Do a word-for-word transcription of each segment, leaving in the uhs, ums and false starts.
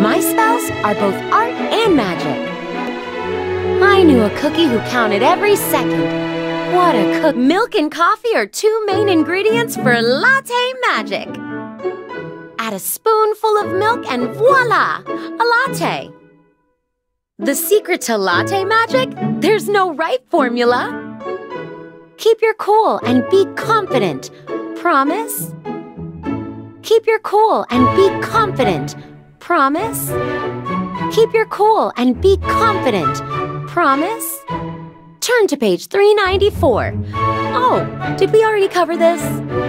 My spells are both art and magic. I knew a cookie who counted every second. What a cook! Milk and coffee are two main ingredients for latte magic. Add a spoonful of milk and voila! A latte. The secret to latte magic? There's no right formula. Keep your cool and be confident. Promise? Keep your cool and be confident. Promise? Keep your cool and be confident. Promise? Turn to page three ninety-four. Oh, did we already cover this?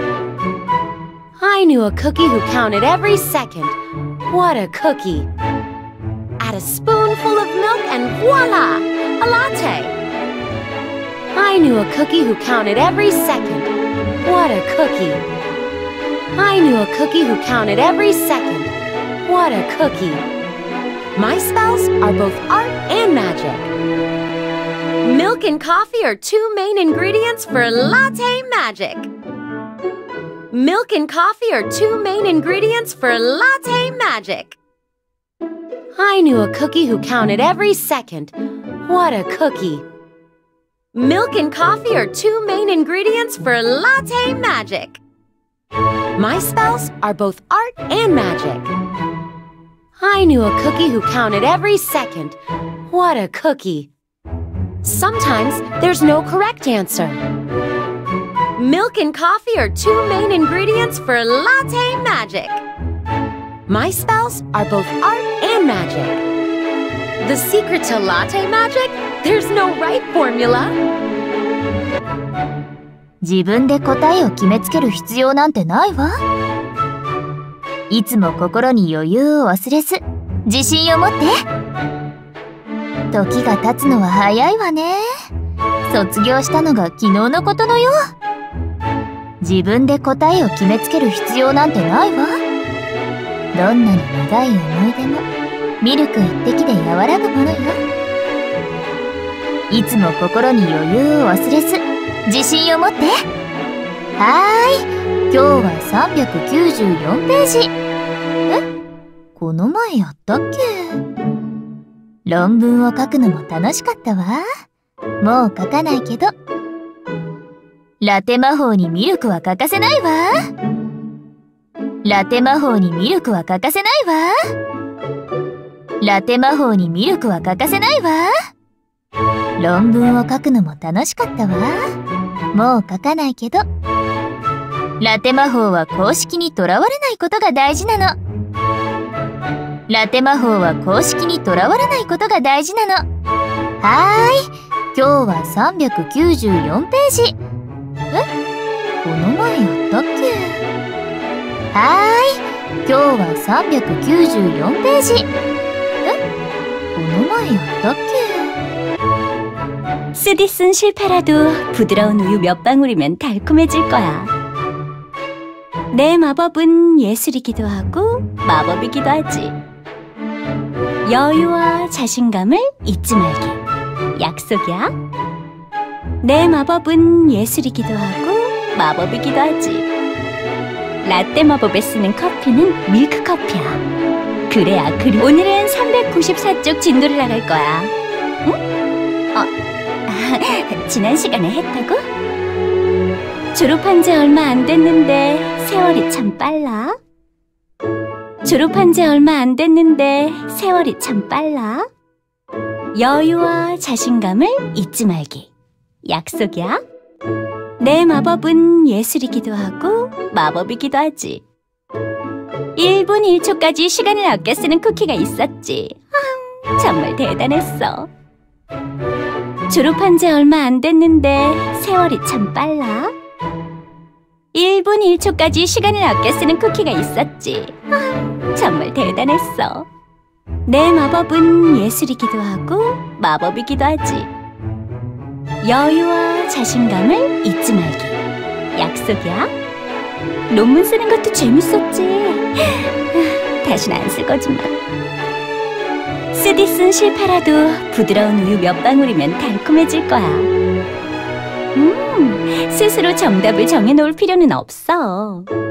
I knew a cookie who counted every second. What a cookie! Add a spoonful of milk and voila! A latte! I knew a cookie who counted every second. What a cookie! I knew a cookie who counted every second. What a cookie! My spells are both art and magic. Milk and coffee are two main ingredients for latte magic. Milk and coffee are two main ingredients for latte magic. I knew a cookie who counted every second. What a cookie! Milk and coffee are two main ingredients for latte magic. My spells are both art and magic. I knew a cookie who counted every second. What a cookie! Sometimes there's no correct answer. Milk and coffee are two main ingredients for latte magic. My spells are both art and magic. The secret to latte magic? There's no right formula. 自分で答えを決めつける必要なんてないわ。いつも心に余裕を忘れず、自信を持って。時が経つのは早いわね。卒業したのが昨日のことのよ。自分で答えを決めつける必要なんてないわ。どんなに苦い思い出もミルク一滴で和らぐものよ。いつも心に余裕を忘れず自信を持って。はーい、今日はさんびゃくきゅうじゅうよんページ。え、この前やったっけ？論文を書くのも楽しかったわ。もう書かないけど。ラテ魔法にミルクは欠かせないわ。ラテ魔法にミルクは欠かせないわ。ラテ魔法にミルクは欠かせないわ。論文を書くのも楽しかったわ。もう書かないけど。ラテ魔法は公式にとらわれないことが大事なの。ラテ魔法は公式にとらわれないことが大事なの。はーい、今日はさんびゃくきゅうじゅうよんページ。え？この前やったっけ？はーい、今日はさんびゃくきゅうじゅうよんページ。え？この前やったっけ？ 쓰디쓴 실패라도 부드러운 우유 몇 방울이면 달콤해질 거야. 내 마법은 예술이기도 하고 마법이기도 하지. 여유와 자신감을 잊지 말기. 약속이야. 내 마법은 예술이기도 하고 마법이기도 하지. 라떼 마법에 쓰는 커피는 밀크 커피야. 그래야 그리. 오늘은 삼백구십사 쪽 진도를 나갈 거야. 응? 어, 아, 지난 시간에 했다고? 졸업한 지 얼마 안 됐는데 세월이 참 빨라. 졸업한 지 얼마 안 됐는데 세월이 참 빨라. 여유와 자신감을 잊지 말기. 약속이야. 내 마법은 예술이기도 하고 마법이기도 하지. 일 분 일 초까지 시간을 아껴 쓰는 쿠키가 있었지. 아, 정말 대단했어. 졸업한 지 얼마 안 됐는데 세월이 참 빨라. 일 분 일 초까지 시간을 아껴 쓰는 쿠키가 있었지. 아, 정말 대단했어. 내 마법은 예술이기도 하고 마법이기도 하지. 여유와 자신감을 잊지 말기. 약속이야. 논문 쓰는 것도 재밌었지. 다신 안 쓸 거지만. 쓰디쓴 실패라도 부드러운 우유 몇 방울이면 달콤해질 거야. 음, 스스로 정답을 정해놓을 필요는 없어.